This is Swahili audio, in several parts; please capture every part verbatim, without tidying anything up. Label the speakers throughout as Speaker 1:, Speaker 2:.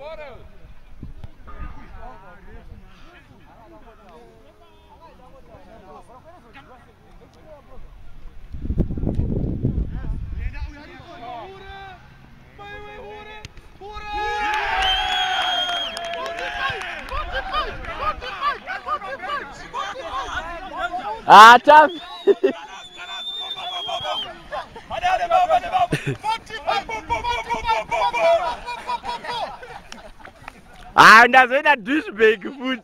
Speaker 1: Ah, tough. Ah, that's when that douchebag foot.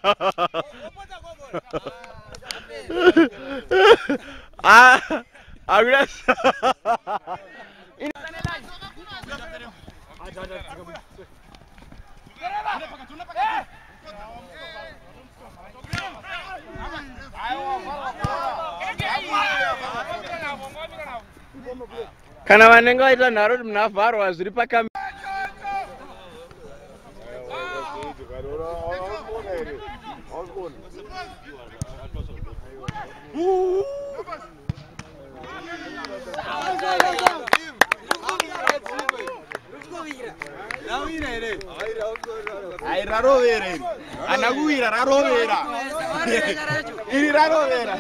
Speaker 1: Ah, I'm gonna. Kana vanenge vaita nharo kuti munavharwa zviri pakame Ai rarovera iri. Anakuwira rarovera. Iri rarovera.